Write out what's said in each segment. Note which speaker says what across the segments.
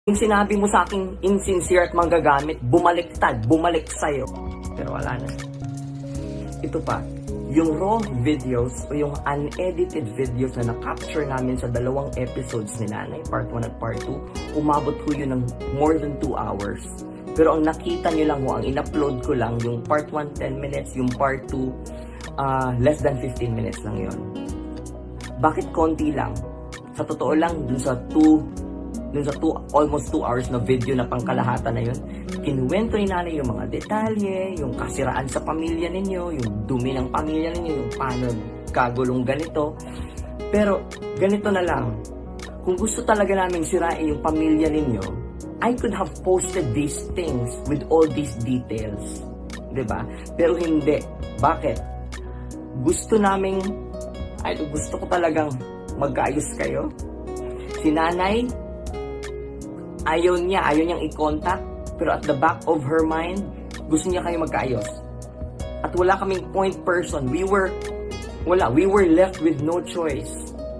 Speaker 1: Yung sinabi mo sa akin insincere at manggagamit, bumaliktad, bumalik sa'yo. Pero wala na. Ito pa, yung raw videos o yung unedited videos na na-capture namin sa 2 episodes ni Nanay, part 1 at part 2, umabot ko yun ng more than 2 hours. Pero ang nakita nyo lang ho, ang in-upload ko lang, yung part 1, 10 minutes, yung part 2, less than 15 minutes lang yun. Bakit konti lang? Sa totoo lang, dun sa almost 2 hours na video na pangkalahatan na yun, kinuwento ni Nanay yung mga detalye, yung kasiraan sa pamilya ninyo, yung dumi ng pamilya ninyo, yung paano kagulong ganito. Pero ganito na lang, kung gusto talaga naming sirain yung pamilya ninyo, I could have posted these things with all these details. Diba? Pero hindi. Bakit? Gusto ko talagang magkaayos kayo. Si Nanay, ayaw niyang i-contact, pero at the back of her mind, gusto niya kayo magkaayos. At wala kaming point person. We were left with no choice.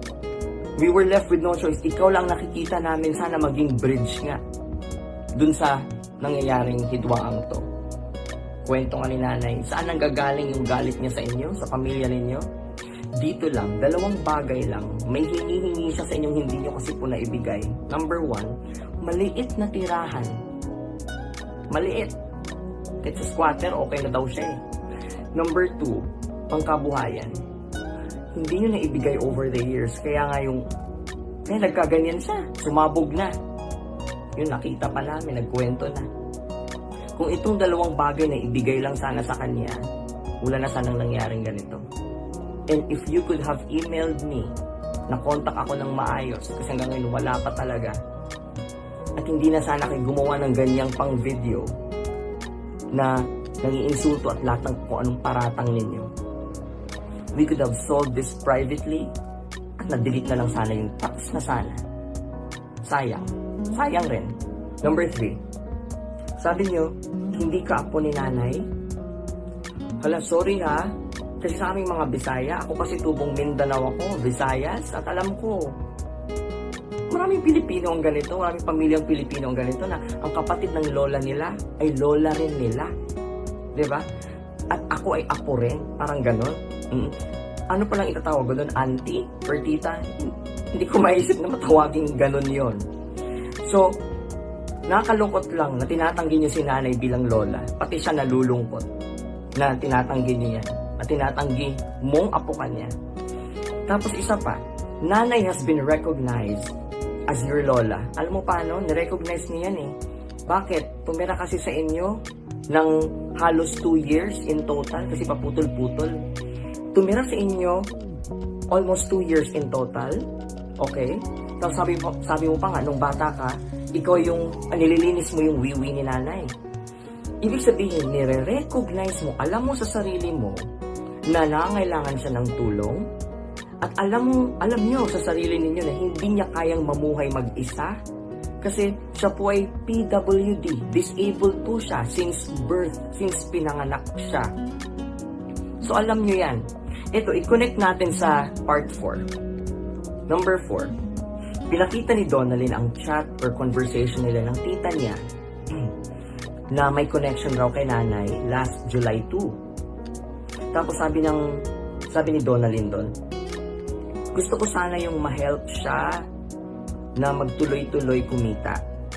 Speaker 1: Ikaw lang nakikita namin, sana maging bridge nga dun sa nangyayaring hidwaang to. Kwento nga ni Nanay, saan nanggagaling yung galit niya sa inyo, sa pamilya ninyo? Dito lang, 2 bagay lang. May hinihingi siya sa inyong hindi nyo kasi po naibigay. Number 1, maliit na tirahan. Maliit. Kahit sa squatter, okay na daw siya eh. Number 2, pangkabuhayan. Hindi nyo naibigay over the years. Kaya nagkaganyan siya. Sumabog na. Yun, nakita pa namin, nagkwento na. Kung itong 2 bagay na ibigay lang sana sa kanya, wala na sanang nangyaring ganito. And if you could have emailed me, na-contact ako ng maayos, kasi hanggang ngayon wala pa talaga. At hindi na sana kayo gumawa ng ganyang pang video na nangiinsulto at lahat ng kung anong paratang ninyo. We could have solved this privately at na-delete na lang sana yung text na sana. Sayang. Sayang rin. Number 3. Sabi nyo, hindi ka apo ni Nanay? Hala, sorry ha. Kasi sa aming mga Bisaya, ako kasi tubong Mindanao ako, Visayas, at alam ko, maraming Pilipino ang ganito, maraming pamilyang Pilipino ang ganito na ang kapatid ng lola nila ay lola rin nila. Diba? At ako ay apo rin, parang ganon. Ano palang itatawag ko doon? Auntie? Or tita? Hindi ko maisip na matawaging ganon yon. So, nakakalungkot lang na tinatanggi niyo si Nanay bilang lola. Pati siya nalulungkot na tinatanggi niya yan. At tinatanggi mong apo kanya. Tapos isa pa, Nanay has been recognized as your lola. Alam mo paano? Nirecognize niya yan eh. Bakit? Tumira kasi sa inyo ng halos 2 years in total kasi paputol-putol. Tumira sa inyo almost 2 years in total. Okay? Tapos sabi mo pa nga, nung bata ka, ikaw yung nililinis mo yung wiwi ni Nanay. Ibig sabihin, nire-recognize mo, alam mo sa sarili mo na nangailangan siya ng tulong at alam niyo sa sarili ninyo na hindi niya kayang mamuhay mag-isa kasi siya po ay PWD, disabled po siya since birth, since pinanganak siya. So alam niyo yan. Ito, i-connect natin sa part 4. Number 4. Pinakita ni Donalyn ang chat or conversation nila ng tita niya na may connection raw kay Nanay last July 2. Tapos sabi ni Donalyn doon, gusto ko sana yung ma-help siya na magtuloy-tuloy kumita.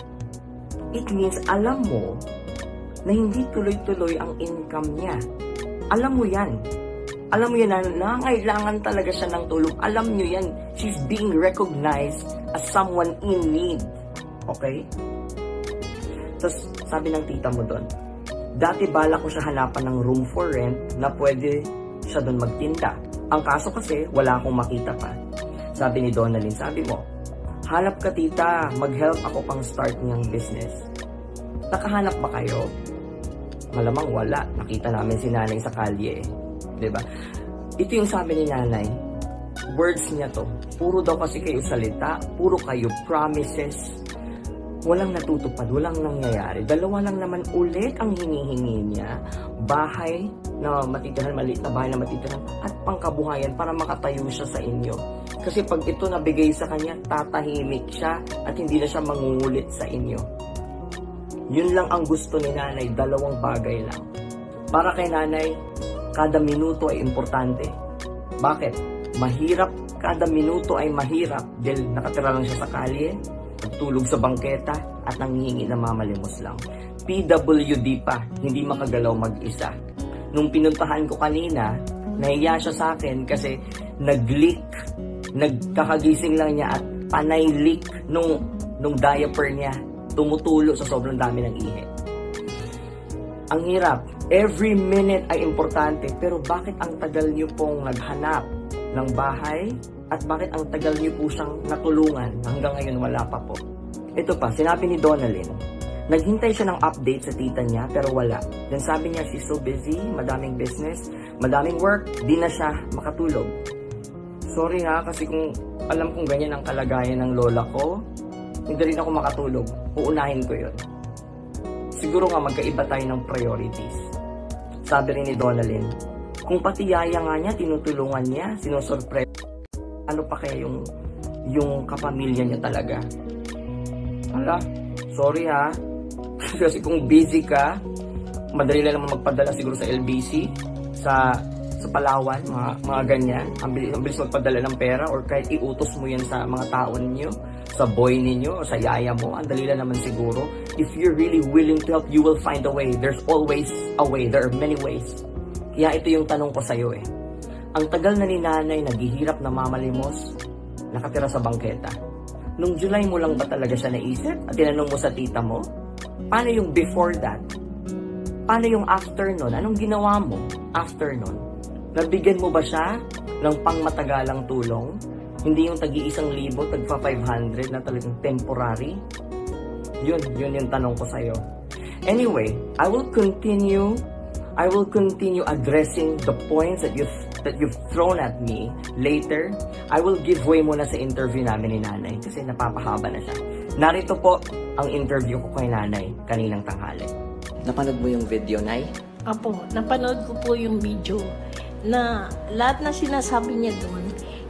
Speaker 1: It means alam mo na hindi tuloy-tuloy ang income niya. Alam mo yan. Alam mo yan na nangailangan talaga siya ng tulong. Alam nyo yan. She's being recognized as someone in need. Okay? Tapos sabi ng tita mo doon, dati bala ko siya hanapan ng room for rent na pwede siya doon magtinda. Ang kaso kasi, wala akong makita pa. Sabi ni Donalyn, sabi mo, halap ka tita, mag-help ako pang start niyang business. Nakahanap ba kayo? Malamang wala. Nakita namin si Nanay sa kalye eh. Diba? Ito yung sabi ni Nanay, words niya to. Puro daw kasi kayo salita, puro kayo promises. walang natutupad, walang nangyayari. Dalawa lang naman ulit ang hinihingi niya, bahay na matitirahan, maliit na bahay na matitirahan, at pangkabuhayan para makatayo siya sa inyo. Kasi pag ito nabigay sa kanya, tatahimik siya at hindi na siya mangungulit sa inyo. Yun lang ang gusto ni nanay, dalawang bagay lang. Para kay nanay, kada minuto ay importante. Bakit? Mahirap, kada minuto ay mahirap dahil nakatira lang siya sa kalye, tulog sa bangketa at nanghihingi na mamalimos lang. PWD pa, hindi makagalaw mag-isa. Nung pinuntahan ko kanina, nahiya siya sa akin kasi nag-leak. Nagkakagising lang niya at panay leak nung diaper niya. Tumutulo sa sobrang dami ng ihi. Ang hirap. Every minute ay importante. Pero bakit ang tagal niyo pong naghanap ng bahay? At bakit ang tagal niyo po siyang natulungan? Hanggang ngayon wala pa po. Ito pa, sinabi ni Donalyn, naghintay siya ng update sa tita niya pero wala. Then sabi niya, she's so busy, madaming business, madaming work, di na siya makatulog. Sorry ha, kasi kung alam kong ganyan ang kalagayan ng lola ko, hindi rin ako makatulog. Uunahin ko yun. Siguro nga magkaiba tayo ng priorities. Sabi rin ni Donalyn, kung pati yaya nga niya, tinutulungan niya, sinusurprise, ano pa kaya yung kapamilya niya talaga? Hala, sorry ha. Kasi kung busy ka, madali lang naman magpadala siguro sa LBC, sa Palawan, mga ganyan. Ang bilis magpadala ng pera or kahit iutos mo yan sa mga tao ninyo, sa boy ninyo, o sa yaya mo, ang dali lang naman siguro. If you're really willing to help, you will find a way. There's always a way. There are many ways. Kaya ito yung tanong ko sa'yo eh. Ang tagal na ni nanay naghihirap na mamalimos, nakatira sa bangketa. Nung July mo lang ba talaga siya naisip at tinanong mo sa tita mo? Paano yung before that? Paano yung after nun? Anong ginawa mo after nun? Nabigyan mo ba siya ng pangmatagalang tulong? Hindi yung tag-1,000, tagpa-500 na talagang temporary? Yun yung tanong ko sa'yo. Anyway, I will continue addressing the points that you've thrown at me later. I will give way muna sa interview namin ni nanay kasi napapahaba na siya. Narito po ang interview ko kay nanay kaninang tanghali. Napanood mo yung video, Nay?
Speaker 2: Apo, napanood ko po yung video na lahat na sinasabi niya doon,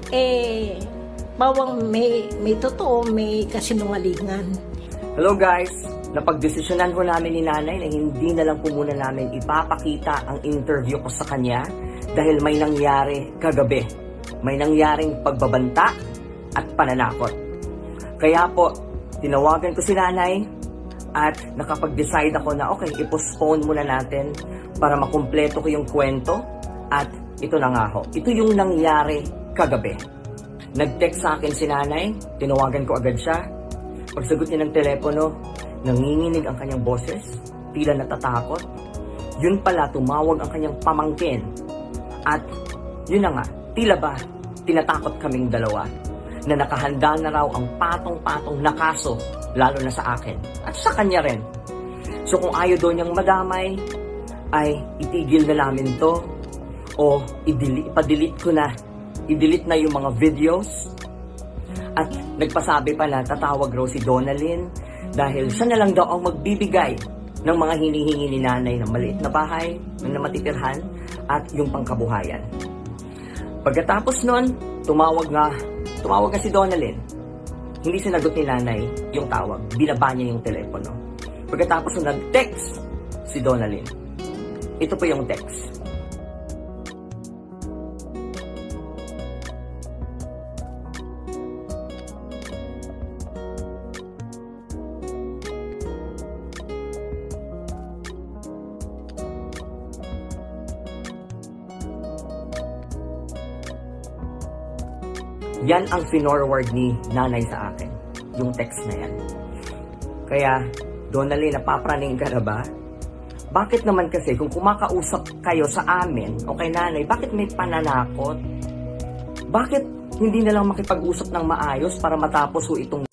Speaker 2: bawang may totoo, may kasinungalingan.
Speaker 1: Hello guys! Napagdesisyonan ko namin ni nanay na hindi na lang po muna namin ipapakita ang interview ko sa kanya dahil may nangyari kagabi. May nangyaring pagbabanta at pananakot. Kaya po, tinawagan ko si nanay at nakapag-decide ako na okay, i-postpone muna natin para makumpleto ko yung kwento at ito na nga ho. Ito yung nangyari kagabi. Nag-text sa akin si nanay, tinawagan ko agad siya. Pagsagot niya ng telepono, nanginginig ang kanyang boses, tila natatakot. Yun pala, tumawag ang kanyang pamangkin. At yun na nga, tila ba, tinatakot kaming dalawa na nakahanda na raw ang patong-patong na kaso, lalo na sa akin. At sa kanya rin. So kung ayaw daw niyang madamay, ay itigil na namin to o ipa-delete ko na. I-delete na yung mga videos. At nagpasabi pala, tatawag raw si Donalyn dahil siya na lang daw ang magbibigay ng mga hinihingi ni nanay ng maliit na bahay, ng matitirhan, at yung pangkabuhayan. Pagkatapos nun, tumawag nga si Donalyn. Hindi sinagot ni nanay yung tawag. Binaba niya yung telepono. Pagkatapos nun, nag-text si Donalyn. Ito po yung text. Yan ang finorward ni nanay sa akin. Yung text na yan. Kaya, Donalyn, napapraning ka na ba? Bakit naman kasi kung kumakausap kayo sa amin o kay nanay, bakit may pananakot? Bakit hindi na lang makipag-usap ng maayos para matapos ho itong